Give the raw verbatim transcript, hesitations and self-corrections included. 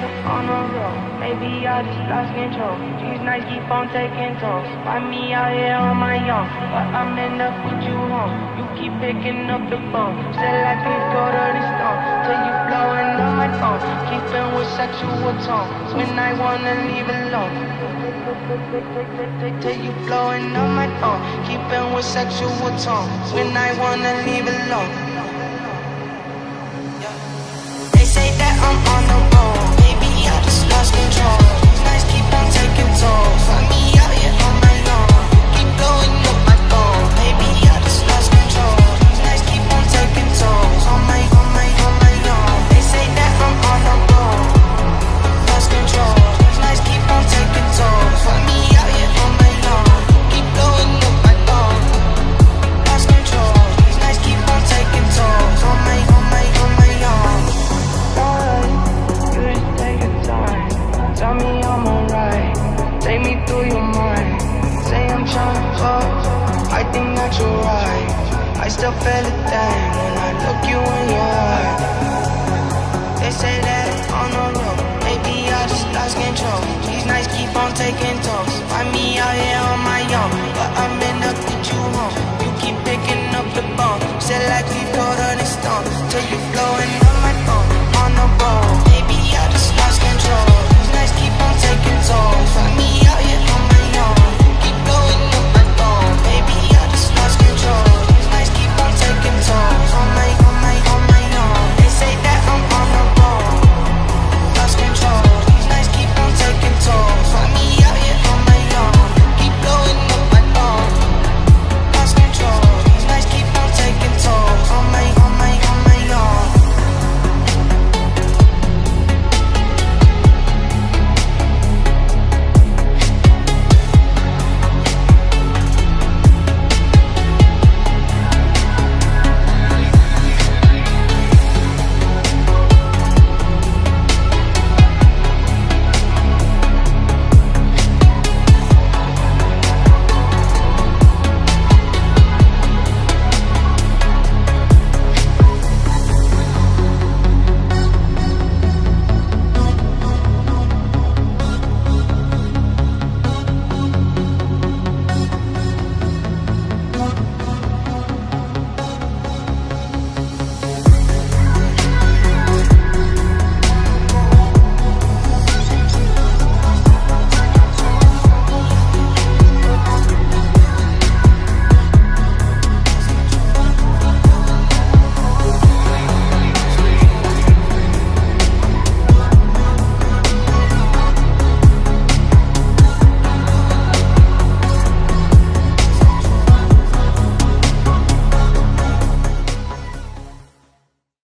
got up on the road. Maybe I just lost control. These nights keep on taking tolls. Find me out here on my own, but I'm end up with you home. You keep picking up the phone. Still I can't go to the stone till you blowing up my phone. Keeping with sexual tones when I wanna leave alone. Till you blowing up my phone. Keeping with sexual tones when I wanna leave alone. They say that I'm on the road. Maybe I just lost control. These nights keep on taking tolls. Find me out here on my own. Keep blowing up my phone. Maybe I just lost control. These nights keep on taking tolls. On my, on my, on my own. They say that I'm on the road. Lost control. These nights keep on taking tolls. Find me out here on my own. Keep blowing up my phone. Lost control. These nights keep on taking tolls. On my, on my, on my own. You just take your time. Tell me I'm alright. Take me through your mind. Say I'm tryna fuck. I think that you're right. I still feel a thing when I look you in your eye.